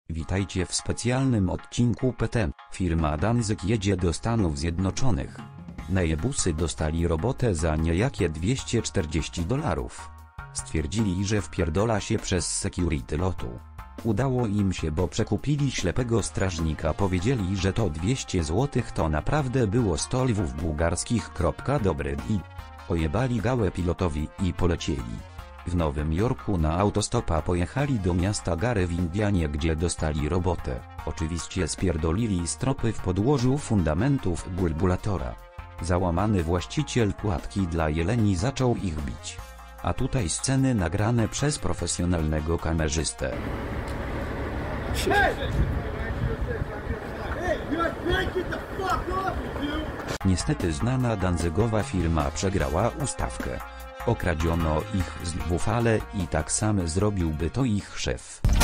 Witajcie w specjalnym odcinku PT. Firma Danzig jedzie do Stanów Zjednoczonych. Najebusy dostali robotę za niejakie $240. Stwierdzili, że wpierdola się przez security lotu. Udało im się, bo przekupili ślepego strażnika. Powiedzieli, że to 200 zł to naprawdę było 100 lwów bułgarskich. Dobry deal. Ojebali gałę pilotowi i polecieli. W Nowym Jorku na autostopa pojechali do miasta Gary w Indianie, gdzie dostali robotę. Oczywiście spierdolili stropy w podłożu fundamentów bulbulatora. Załamany właściciel kładki dla jeleni zaczął ich bić. A tutaj sceny nagrane przez profesjonalnego kamerzystę. Niestety znana danzygowa firma przegrała ustawkę. Okradziono ich z lwów, ale i tak sam zrobiłby to ich szef.